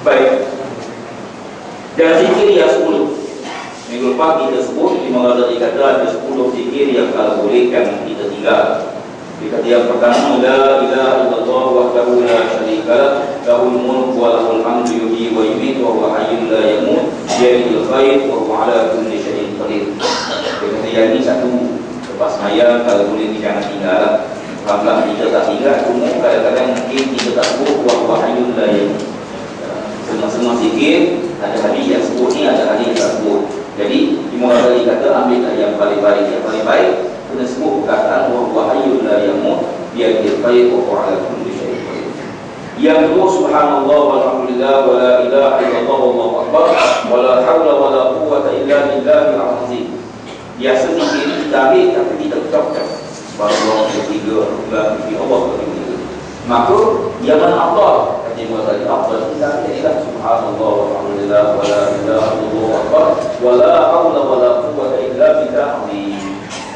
Baik. Dan zikir yang 10. Minggu lepas kita sebut di mana tadi kata ada 10 zikir yang kalau boleh yang kita tinggal. Dia kata yang pertama, la ilaha illallah wahdahu la syarika lah, lahul mulku wa lahul hamdu yuhyi wa yumiitu wa huwa hayyun la yamut, biyadihil khair wa huwa ala kulli syai'in qadir. Dia kata yang ini satu lepas maya kalau boleh jangan tinggal. Kalau kita tak tinggal, cuma kadang-kadang mungkin kita tak sebut wa huwa hayyun la yamut. Semua zikir ada hadis yang sebut ni, ada hadis yang tak sebut. Jadi Imam Ghazali kata ambil yang paling baik. Yang paling baik kena sebut perkataan wa huwa hayyun la yamut biyadihil khair wa huwa ala kulli syai'in qadir. Yang kedua, subhanallah walhamdulillah wa la ilaha illallah wallahu akbar wa la haula wa la quwwata illa billahil azim. Biasa zikir ini kita ambil tapi kita ucapkan subhanallah ketiga, Allah ketiga. Maka yang mana Allah kata Imam Ghazali afdal kita adalah subhanallah walhamdulillah wa la ilaha illallah akbar wa la haula wa la quwwata illa billahil azim.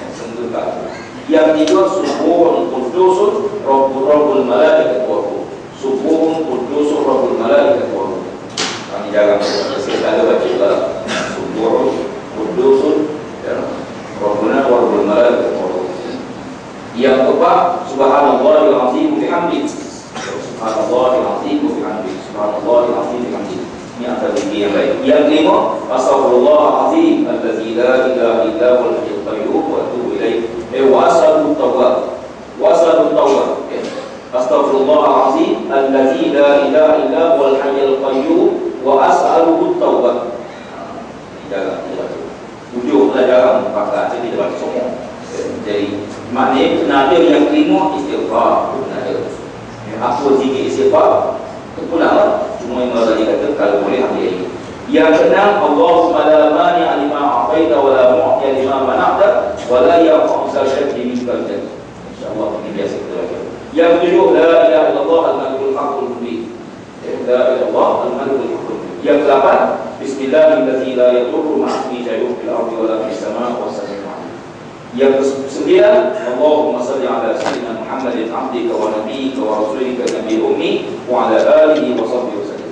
Yang tiga, subuhun qudusun rabbul malaikat wa ruh. Subuhun qudusun rabbul malaikat wa ruh. Kami jangan sekali baca lah. Subuhun qudusun rabbuna wa rabbul malaikat wa ruh. Yang keempat, subhanallahil azim bihamdi. Subhanallahil azim bihamdi. Subhanallahil azim bihamdi. Ini antara zikir yang baik. Yang kelima, astaghfirullahalazim allazi la ilaha illa huwal hayyul qayyum wa atubu ilaih. Wa as'alut tawbah. Wa as'alut tawbah. Astaghfirullahalazim allazi la ilaha illa huwal hayyul qayyum wa as'alut tawbah. Jangan ujung pelajaran pakai jadi baca semua. Jadi maknanya kena ada yang kelima istighfar, kena ada. Apa zikir istighfar? Pulang cuma yang tadi kata kalau boleh ambil ini. Yang keenam, Allahumma la mani'a lima a'taita wa la mu'tiya lima mana'ta wa la yanfa'u dzal syaddi minkal jadd. Insyaallah ini biasa kita baca. Yang ketujuh, la ilaha illallah al-malikul haqqul mubin. La ilaha illallah al-malikul haqqul mubin. Yang kedelapan, bismillahirrahmanirrahim la yadurru ma'asmihi syai'un fil ardi wa la fis samaa'i was samii'ul 'aliim. Yang kesembilan, Allahumma salli ala sayyidina Muhammadin abdika wa nabiyyika wa rasulika nabiyil ummi wa ala alihi wa sahbihi wasallam.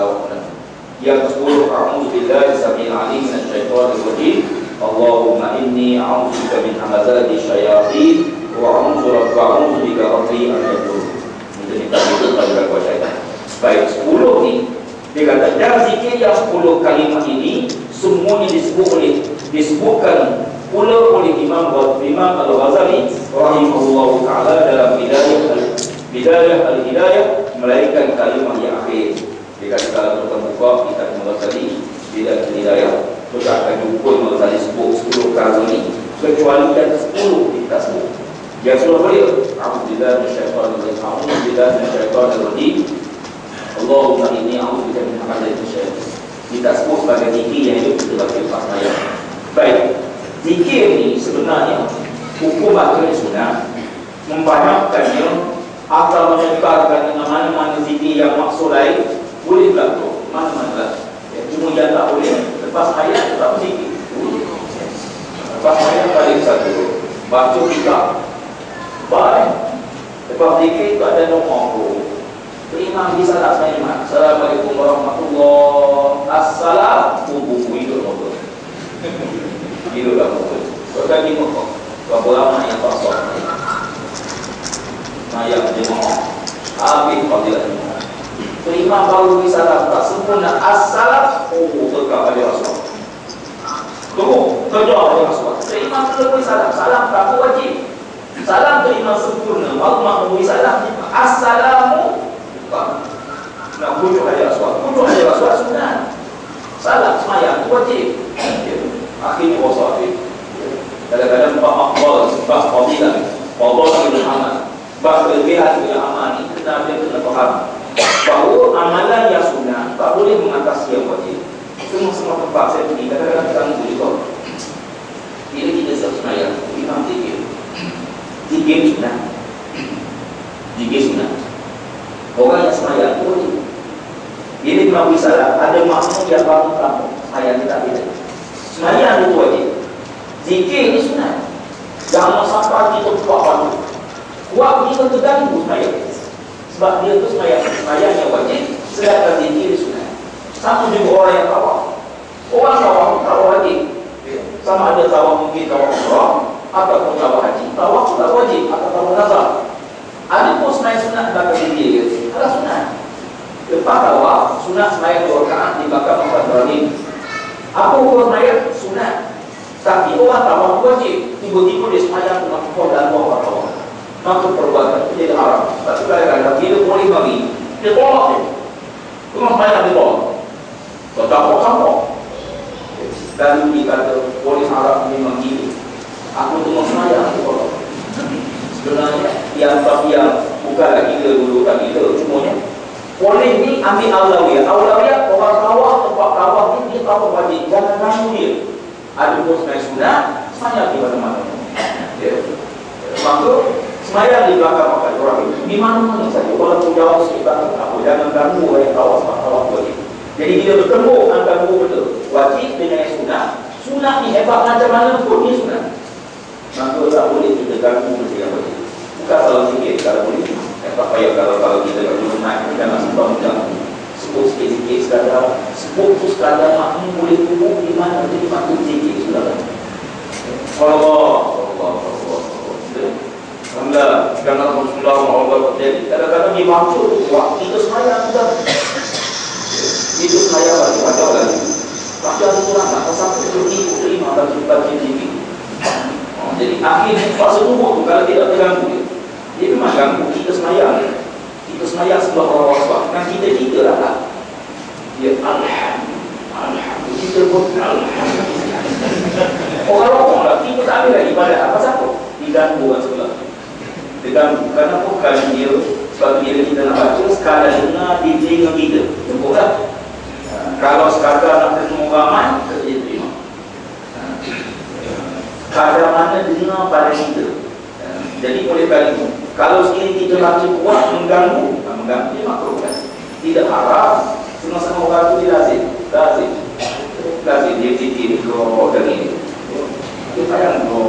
Yang ke-10, a'udzu billahi samil 'alim minasy syaithanir rajim. Allahumma inni a'udzubika min hamazati syayatin wa a'udzu bika rabbi an yahdurun. Ini kita itu pada syaitan. Baik, 10 ni dia kata dan zikir yang 10 kalimat ini semuanya disebutkan pula oleh Imam Al-Ghazali rahimahullahu ta'ala dalam Bidayah Al-Hidayah, melainkan kalimat yang akhir. Dia kata kalau kita buka kitab Imam Ghazali Bidayah Al-Hidayah, kita akan jumpa Imam Ghazali sebut 10 kali ini, kecuali yang 10 kita sebut. Yang 10 boleh a'udzubillahi minasyaitonir rajim, a'udzubillahi minasyaitonir rajim, Allahumma inni a'udzubika min hamazati syaitan. Kita sebut sebagai zikir yang itu kita baca lepas ayat. Baik, zikir ni sebenarnya hukum baca sunnah membanyakkannya atau menyebarkan dengan mana-mana zikir yang maksud lain boleh berlaku mana-mana. Cuma yang tak boleh lepas ayat tetap zikir. Lepas ayat paling satu baca kitab. Baik. Lepas zikir tu ada nombor. Terima di salat saya. Assalamualaikum warahmatullahi wabarakatuh. Buku hidup motor. Hidup dah motor. Kau dah lima kau. Berapa lama yang tak sah? Mayang jemaah. Habis fadilah jemaah. Terima baru di salat tak sempurna. Assalam. Tegak ada Rasulullah. Tunggu. Tegak ada Rasulullah. Terima terlebih salam. Salam tak wajib. Salam terima sempurna. Baru makmum salam. Assalamu. Nak bujuk aja Rasulullah. Bujuk aja Rasulullah sunnah. Salam semayang wajib. Akhirnya puasa akhir. Kadang-kadang bab afdal, bab fadilah, fadilah bil amal, bab kelebihan bil amal ini kita kena faham bahawa amalan yang sunnah tak boleh mengatasi yang wajib. Semua tempat saya pergi kadang-kadang kita tunggu juga. Bila kita semayang, imam zikir. Zikir sunnah. Zikir sunnah. Orang yang semayang itu wajib. Bila imam salam, ada makmum yang bangun kamu. Semayang tidak beda. Semayang itu wajib. Zikir ini sunnah. Jangan sampai kita buat bangun. Buat kita terganggu semayang. Sebab dia itu semayang yang wajib. Sedangkan zikir ini sunnah. Sama juga orang yang tawaf. Orang tawaf wajib. Sama ada tawaf mungkin tawaf umrah ataupun tawaf haji. Tawaf tak wajib atau tawaf nazar. Ada pun sembahyang sunat belakang dia. Ada sunat. Lepas tawaf sunat sembahyang 2 rakaat di belakang Maqam Ibrahim. Apa hukum sembahyang sunat? Tapi orang tawaf wajib. Tiba-tiba dia sembahyang dengan kau dan luar tawaf. Maka perbuatan itu jadi haram. Tapi kadang-kadang dia boleh bagi. Dia tolak dia. Memang sembahyang dia tolak. Bercampur-campur. Lalu dia kata boleh haram memang gini. Aku tengok sembahyang dia tolak. Sebenarnya yang bukanlah kita dulu tak kita. Cumanya boleh ni ambil awlawiyah. Awlawiyah orang tawaf tempat tawaf ni dia tawaf wajib. Jangan ganggu dia. Ada pun sembahyang sunat, sembahyang di mana-mana. Ya. Maka sembahyang di belakang Maqam Ibrahim di mana-mana saja. Walaupun jauh sikit apa, jangan ganggu orang yang tawaf sebab tawaf wajib. Jadi bila bertemu antara dua benda, wajib dengan yang sunat. Sunat ni hebat macam mana pun ni sunat. Maka tak boleh kita ganggu benda yang wajib. Bukan salah sikit kalau boleh. Tak payah kalau kita tak boleh sunat, kita nak sebab mengganggu. Sebut sikit-sikit sekadar. Sebut tu sekadar makmum boleh tunggu di mana jadi makmum sikit sudah. Allah. Alhamdulillah. Kerana Rasulullah SAW kadang-kadang dia maksud waktu kita sembahyang sudah. Itu sembahyang lagi macam lagi. Macam itu lah nak sampai ke imam dan baca TV. Jadi akhirnya fase tunggu tu kalau tidak terganggu dia memang ganggu kita sembahyang. Kita sembahyang sebelah orang sebab kan kita lah tak. Ya Alhamdulillah. Kita pun Alhamdulillah. Orang-orang lah kita tak ambil lagi pada apa satu diganggu orang sebelah. Diganggu kerana bukan dia sebab bila kita nak baca sekadar dengar di telinga kita. Cukup tak? Kalau sekadar nak dengar ramai dia terima. Kadar mana dengar pada kita. Jadi oleh kerana itu kalau sekiranya kita baca kuat mengganggu dia makruh kan. Tidak harap sama-sama orang itu dia lazim dia fikir kalau dan ini dia sayang